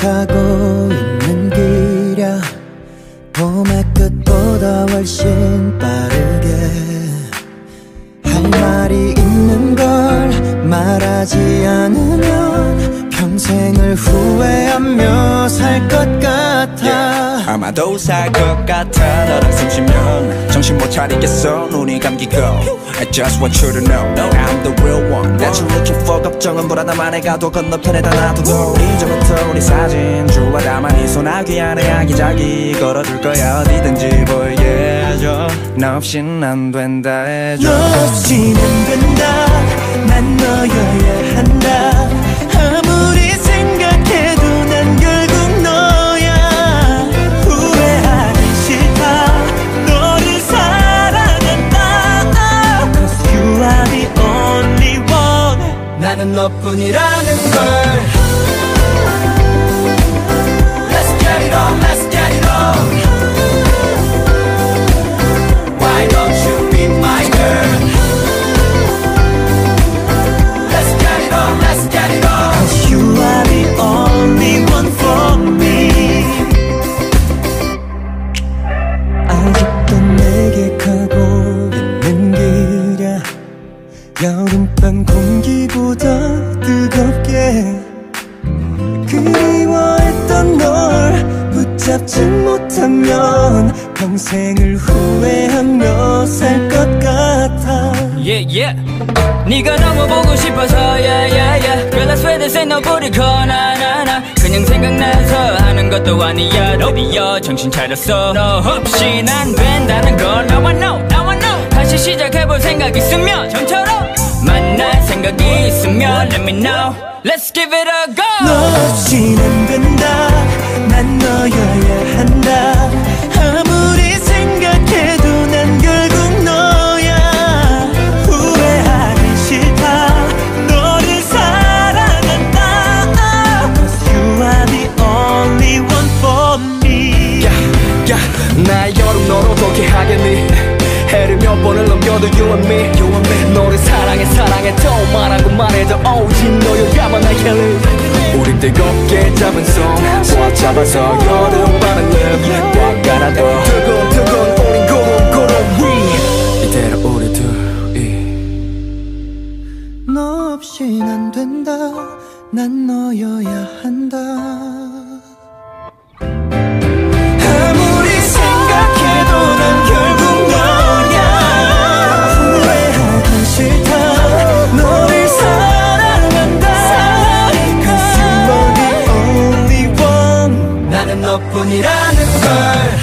가고 있는 길이야. 봄의 끝보다 훨씬 빠르게 할 말이 있는 걸 말하지 않으면 평생을 후회하며 살 것 같아. 아마도 살 것 같아. 너랑 숨 쉬면 정신 못 차리겠어. 눈이 감기고 I just want you to know I'm the real one that you're looking for. 걱정은 불안함만 해가도 건너편에다 놔둬도 이제부터 우리 사진 주와 담아 네 소나기 안에 아기자기 걸어둘 거야. 어디든지 보이게 해줘. 너 없인 안 된다 해줘. 너 없인 안 된다. 난 너여야 한다. 아무리 생각해도 난 결국 너야. 후회하기 싫다. 너를 사랑한다. Cause you are the only one. 나는 너뿐이라는 걸. Let's get it on, let's get it on. Why don't you be my girl? Let's get it on, let's get it on. Cause you are the only one for me. 아직도 내게 가고 있는 길이야. 여름밤 공기보다 뜨겁게 그리워했던 널 붙잡지 못하면 평생을 후회하며 살 것 같아. Yeah, yeah. 네가 너무 보고 싶어서 yeah, yeah, yeah. Girl, I swear this ain't no booty call, nah, nah, nah. 그냥 생각나서 하는 것도 아니야. 드디어 정신 차렸어. 너 없이 난 된다는 걸 Now I know, now I know. 다시 시작해볼 생각 있으면 전처럼 만날 생각이 있으면 Let me know. Let's give it a go. 너 없인 안 된다. 난 너여야 한다. 아무리 생각해도 난 결국 너야. 후회하기 싫다. 너를 사랑한다. Cause you are the only one for me. 나의 여름 널 어떻게 하겠니. 해를 몇 번을 넘겨도 you and me. 너를 사랑해 사랑해 또 말하고 말해도 오직 너여야만 나의 켈리. 우린 뜨겁게 잡은 손 꽉 잡아서 여름바람을 꽉 안아도 뜨거운 우린 고름 위. 이대로 우리 둘이. 너 없인 안 된다. 난 너여야 한다. 아무리 생각해도 난 결국 너야. 후회하기 싫다. 너를 사랑한다. Cause you are the only one. 나는 너뿐이라는 걸.